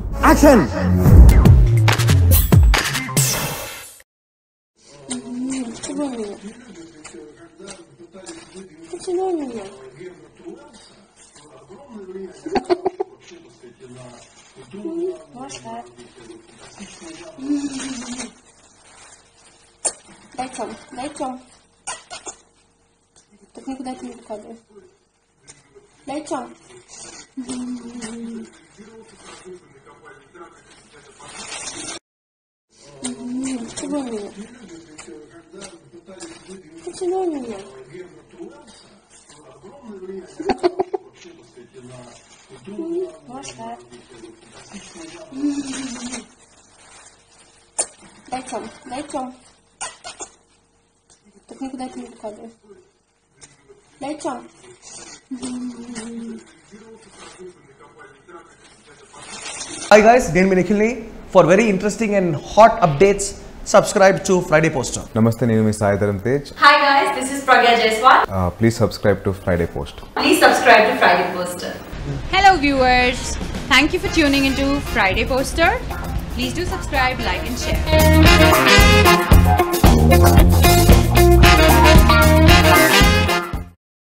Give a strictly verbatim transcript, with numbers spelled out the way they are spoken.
Action! Почему меня? Почему меня? Маша. Дай тем, дай тем. Так никуда это не выкладывай. Дай тем. Почему меня? Почему меня? Маша. Дай тем, дай тем. Так никуда это не выкладывай. Дай тем. Hi guys, నేను మీ నిఖిల్ని. For very interesting and hot updates, subscribe to Friday Poster. Namaste, నేను మీ సాయిధరం Tej. Hi guys, this is Pragya Jaiswal. Uh, please subscribe to Friday Post. Please subscribe to Friday Poster. Hello viewers, thank you for tuning into Friday Poster. Please do subscribe, like and share.